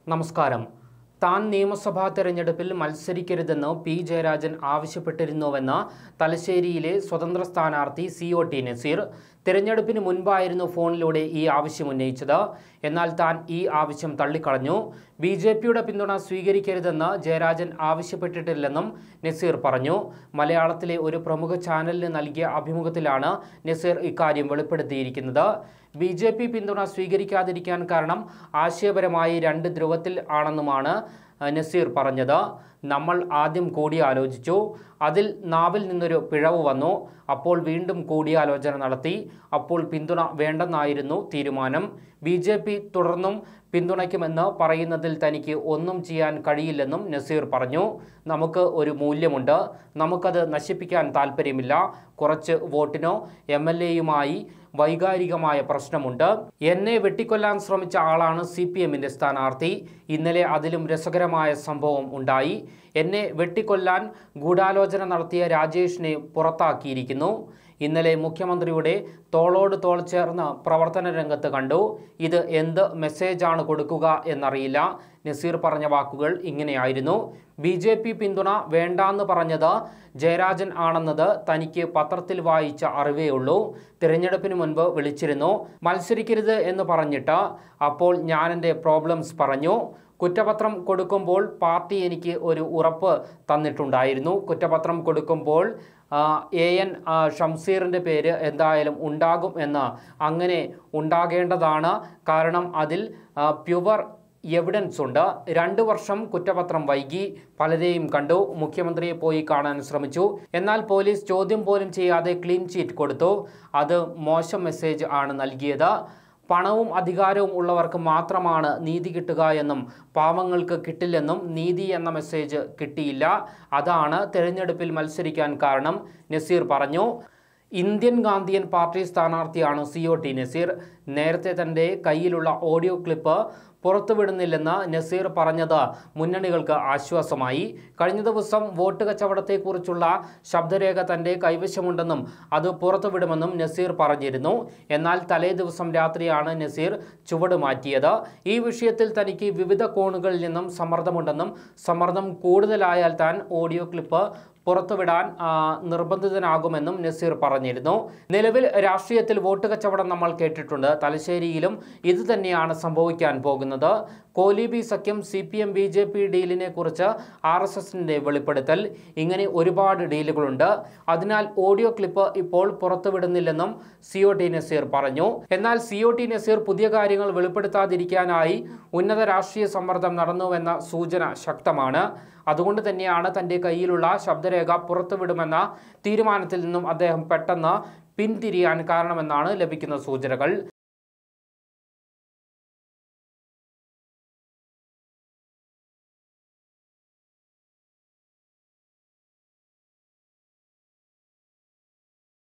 നമസ്കാരം. താൻ നിയമസഭാ തെരഞ്ഞെടുപ്പിൽ മത്സരിക്കരുതെന്ന് പി ജയരാജൻ ആവശ്യപ്പെട്ടിരുന്നുവെന്ന് തലശ്ശേരിയിലെ സ്വതന്ത്ര സ്ഥാനാർത്ഥി COT നസീർ. തെരഞ്ഞെടുപ്പിന് മുൻപായിരുന്നു ഫോണിലൂടെ ഈ ആവശ്യം ഉന്നയിച്ചത്. എന്നാൽ താൻ ഈ ആവശ്യം തള്ളിക്കളഞ്ഞു. BJPയുടെ പിന്തുണ സ്വീകരിക്കരുതെന്ന് ജയരാജൻ ആവശ്യപ്പെട്ടിട്ടില്ലെന്നും നസീർ പറഞ്ഞു. മലയാളത്തിലെ ഒരു പ്രമുഖ ചാനലിന് നൽകിയ അഭിമുഖത്തിലാണ് നസീർ ഇക്കാര്യം വെളിപ്പെടുത്തിയിരിക്കുന്നത്. BJP പിന്തുണ സ്വീകരിക്കാതിരിക്കാൻ കാരണം ആശയപരമായി രണ്ട് ധ്രുവത്തിൽ ആണെന്നുമാണ് നസീർ പറഞ്ഞത്. നമ്മൾ ആദ്യം കൂടിയാലോചിച്ചു, അതിൽ നാവിൽ നിന്നൊരു പിഴവ് വന്നു. അപ്പോൾ വീണ്ടും കൂടിയാലോചന നടത്തി. അപ്പോൾ പിന്തുണ വേണ്ടെന്നായിരുന്നു തീരുമാനം. BJP തുടർന്നും പിന്തുണയ്ക്കുമെന്ന് പറയുന്നതിൽ തനിക്ക് ഒന്നും ചെയ്യാൻ കഴിയില്ലെന്നും നസീർ പറഞ്ഞു. നമുക്ക് ഒരു മൂല്യമുണ്ട്, നമുക്കത് നശിപ്പിക്കാൻ താല്പര്യമില്ല. കുറച്ച് വോട്ടിനോ MLAയുമായി വൈകാരികമായ പ്രശ്നമുണ്ട്. എന്നെ വെട്ടിക്കൊല്ലാൻ ശ്രമിച്ച ആളാണ് CPMന്റെ സ്ഥാനാർത്ഥി. ഇന്നലെ അതിലും രസകരമായ സംഭവം ഉണ്ടായി. എന്നെ വെട്ടിക്കൊല്ലാൻ ഗൂഢാലോചന നടത്തിയ രാജേഷിനെ പുറത്താക്കിയിരിക്കുന്നു. ഇന്നലെ മുഖ്യമന്ത്രിയുടെ തോളോട് തോൾ ചേർന്ന് പ്രവർത്തന രംഗത്ത് കണ്ടു. ഇത് എന്ത് മെസ്സേജാണ് കൊടുക്കുക എന്നറിയില്ല. നസീർ പറഞ്ഞ വാക്കുകൾ ഇങ്ങനെയായിരുന്നു. BJP പിന്തുണ വേണ്ടാന്ന് പറഞ്ഞത് ജയരാജൻ ആണെന്നത് തനിക്ക് പത്രത്തിൽ വായിച്ച അറിവേ ഉള്ളൂ. തിരഞ്ഞെടുപ്പിന് മുൻപ് വിളിച്ചിരുന്നു, മത്സരിക്കരുത് എന്ന് പറഞ്ഞിട്ട്. അപ്പോൾ ഞാൻ എൻ്റെ പ്രോബ്ലംസ് പറഞ്ഞു. കുറ്റപത്രം കൊടുക്കുമ്പോൾ പാർട്ടി എനിക്ക് ഒരു ഉറപ്പ് തന്നിട്ടുണ്ടായിരുന്നു. കുറ്റപത്രം കൊടുക്കുമ്പോൾ എ.എൻ.ഷംസീറിൻ്റെ പേര് എന്തായാലും ഉണ്ടാകും എന്ന്. അങ്ങനെ ഉണ്ടാകേണ്ടതാണ്, കാരണം അതിൽ പ്യുവർ എവിഡൻസ് ഉണ്ട്. 2 വർഷം കുറ്റപത്രം വൈകി. പലരെയും കണ്ടു. മുഖ്യമന്ത്രിയെ പോയി കാണാൻ ശ്രമിച്ചു. എന്നാൽ പോലീസ് ചോദ്യം പോലും ചെയ്യാതെ ക്ലീൻ ചീറ്റ് കൊടുത്തു. അത് മോശം മെസ്സേജ് ആണ് നൽകിയത്. പണവും അധികാരവും ഉള്ളവർക്ക് മാത്രമാണ് നീതി കിട്ടുക എന്നും പാവങ്ങൾക്ക് കിട്ടില്ലെന്നും നീതി എന്ന മെസ്സേജ് കിട്ടിയില്ല. അതാണ് തെരഞ്ഞെടുപ്പിൽ മത്സരിക്കാൻ കാരണം, നസീർ പറഞ്ഞു. ഇന്ത്യൻ ഗാന്ധിയൻ പാർട്ടി സ്ഥാനാർത്ഥിയാണ് COT നസീർ. നേരത്തെ തൻ്റെ കയ്യിലുള്ള ഓഡിയോ ക്ലിപ്പ് പുറത്തുവിടുന്നില്ലെന്ന് നസീർ പറഞ്ഞത് മുന്നണികൾക്ക് ആശ്വാസമായി. കഴിഞ്ഞ ദിവസം വോട്ട് കച്ചവടത്തെക്കുറിച്ചുള്ള ശബ്ദരേഖ തൻ്റെ കൈവശമുണ്ടെന്നും അത് പുറത്തുവിടുമെന്നും നസീർ പറഞ്ഞിരുന്നു. എന്നാൽ തലേ ദിവസം രാത്രിയാണ് നസീർ ചുവട് മാറ്റിയത്. ഈ വിഷയത്തിൽ തനിക്ക് വിവിധ കോണുകളിൽ നിന്നും സമ്മർദ്ദമുണ്ടെന്നും സമ്മർദ്ദം കൂടുതലായാൽ താൻ ഓഡിയോ ക്ലിപ്പ് പുറത്തുവിടാൻ നിർബന്ധിതനാകുമെന്നും നസീർ പറഞ്ഞിരുന്നു. നിലവിൽ രാഷ്ട്രീയത്തിൽ വോട്ട് കച്ചവടം നമ്മൾ കേട്ടിട്ടുണ്ട്. തലശ്ശേരിയിലും ഇത് തന്നെയാണ് സംഭവിക്കാൻ പോകുന്നത്. കോലീബി സഖ്യം CPM BJP ഡീലിനെ കുറിച്ച് RSSന്റെ വെളിപ്പെടുത്തൽ. ഇങ്ങനെ ഒരുപാട് ഡീലുകളുണ്ട്. അതിനാൽ ഓഡിയോ ക്ലിപ്പ് ഇപ്പോൾ പുറത്തുവിടുന്നില്ലെന്നും COT നസീർ പറഞ്ഞു. എന്നാൽ COT നസീർ പുതിയ കാര്യങ്ങൾ വെളിപ്പെടുത്താതിരിക്കാനായി ഉന്നത രാഷ്ട്രീയ സമ്മർദ്ദം നടന്നുവെന്ന സൂചന ശക്തമാണ്. അതുകൊണ്ട് തന്നെയാണ് തൻ്റെ കയ്യിലുള്ള ശബ്ദരേഖ പുറത്തുവിടുമെന്ന തീരുമാനത്തിൽ നിന്നും അദ്ദേഹം പെട്ടെന്ന് പിന്തിരിയാൻ കാരണമെന്നാണ് ലഭിക്കുന്ന സൂചനകൾ.